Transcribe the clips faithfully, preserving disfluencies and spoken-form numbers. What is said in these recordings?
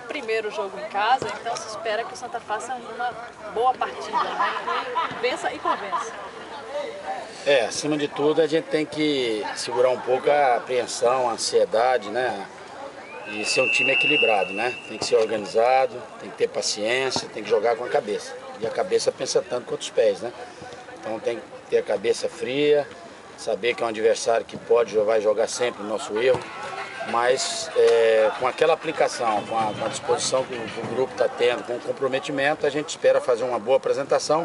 primeiro jogo em casa, então se espera que o Santa faça uma boa partida, né? Que vença e convença. É, acima de tudo a gente tem que segurar um pouco a apreensão, a ansiedade, né? E ser um time equilibrado, né? Tem que ser organizado, tem que ter paciência, tem que jogar com a cabeça. E a cabeça pensa tanto quanto os pés, né? Então tem que ter a cabeça fria, saber que é um adversário que pode vai jogar sempre o nosso erro, mas é, com aquela aplicação, com a, com a disposição que o, que o grupo está tendo, com o comprometimento, a gente espera fazer uma boa apresentação,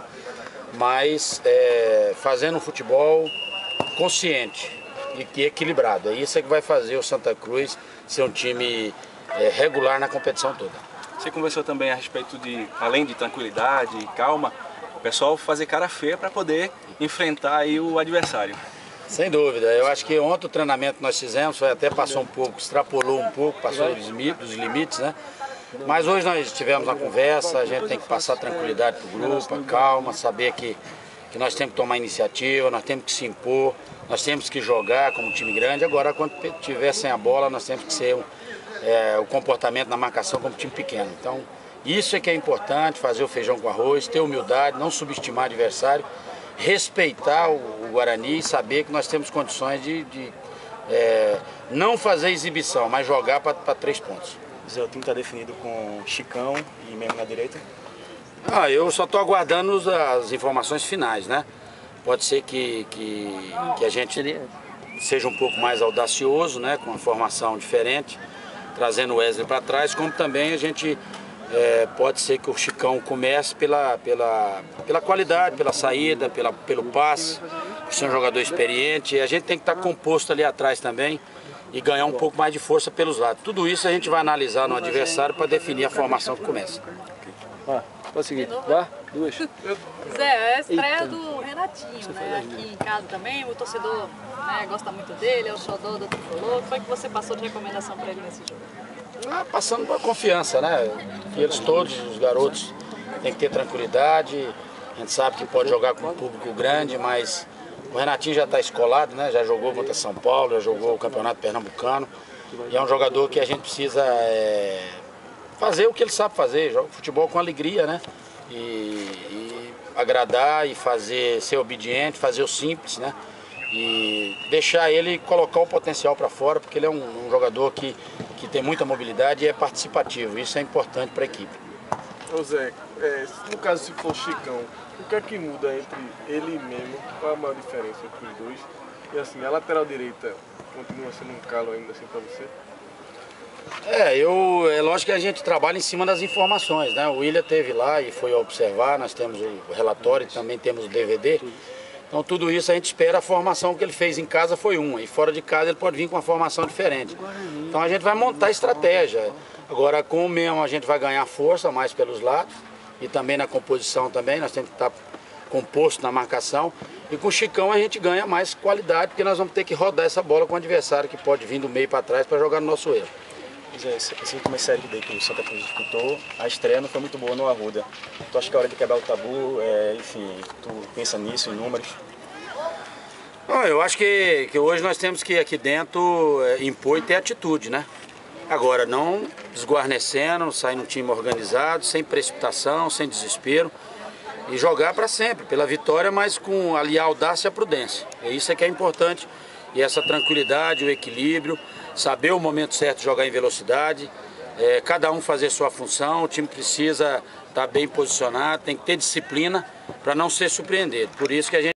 mas é, fazendo um futebol consciente e equilibrado. É isso que vai fazer o Santa Cruz ser um time é, regular na competição toda. Você conversou também a respeito de, além de tranquilidade e calma, o pessoal fazer cara feia para poder enfrentar aí o adversário. Sem dúvida. Eu acho que ontem o treinamento que nós fizemos foi até passou um pouco, extrapolou um pouco, passou dos limites, né? Mas hoje nós tivemos uma conversa, a gente tem que passar tranquilidade para o grupo, calma, saber que, que nós temos que tomar iniciativa, nós temos que se impor, nós temos que jogar como time grande. Agora, quando tiver sem a bola, nós temos que ser é, o comportamento na marcação como time pequeno. Então, isso é que é importante, fazer o feijão com arroz, ter humildade, não subestimar o adversário, respeitar o, o Guarani e saber que nós temos condições de, de é, não fazer exibição, mas jogar para três pontos. Zé, o time está definido com Chicão e mesmo na direita? Ah, eu só estou aguardando as informações finais, né? Pode ser que, que, que a gente seja um pouco mais audacioso, né? Com uma formação diferente, trazendo o Wesley para trás, como também a gente é, pode ser que o Chicão comece pela, pela, pela qualidade, pela saída, pela, pelo passe, por ser um jogador experiente. A gente tem que estar composto ali atrás também e ganhar um pouco mais de força pelos lados. Tudo isso a gente vai analisar no adversário para definir a formação que começa. Vá, pode seguir. Vá, duas. Zé, é a estreia Eita. do Renatinho, né? Aqui em casa também, o torcedor, né, gosta muito dele, é o xodó do tricolor. O que foi que você passou de recomendação para ele nesse jogo? Ah, passando por confiança, né? Que eles todos, os garotos, têm que ter tranquilidade. A gente sabe que pode jogar com um público grande, mas o Renatinho já está escolado, né? Já jogou contra São Paulo, já jogou o Campeonato Pernambucano. E é um jogador que a gente precisa é, fazer o que ele sabe fazer, joga futebol com alegria, né? E, e agradar e fazer, ser obediente, fazer o simples, né? E deixar ele colocar o potencial para fora, porque ele é um, um jogador que, que tem muita mobilidade e é participativo. Isso é importante para a equipe. Ô Zé, é, no caso se for o Chicão, o que é que muda entre ele mesmo? Qual a maior diferença entre os dois? E assim, a lateral direita continua sendo um calo ainda assim para você? É, eu, é lógico que a gente trabalha em cima das informações, né? O William esteve lá e foi observar, nós temos o relatório, também temos o D V D. Então tudo isso a gente espera, a formação que ele fez em casa foi uma, e fora de casa ele pode vir com uma formação diferente. Então a gente vai montar estratégia. Agora com o mesmo a gente vai ganhar força mais pelos lados e também na composição também, nós temos que estar composto na marcação. E com o Chicão a gente ganha mais qualidade, porque nós vamos ter que rodar essa bola com o adversário que pode vir do meio para trás para jogar no nosso erro. Esse, esse último série que o Santa Cruz disputou, a estreia não foi muito boa no Arruda. Tu acha que é hora de quebrar o tabu? É, enfim, tu pensa nisso, em números? Não, eu acho que, que hoje nós temos que aqui dentro é, impor e ter atitude, né? Agora, não desguarnecendo, sair num time organizado, sem precipitação, sem desespero. E jogar para sempre, pela vitória, mas com ali a audácia e a prudência. E isso é que é importante. E essa tranquilidade, o equilíbrio, saber o momento certo de jogar em velocidade, é, cada um fazer sua função, o time precisa estar bem posicionado, tem que ter disciplina para não ser surpreendido. Por isso que a gente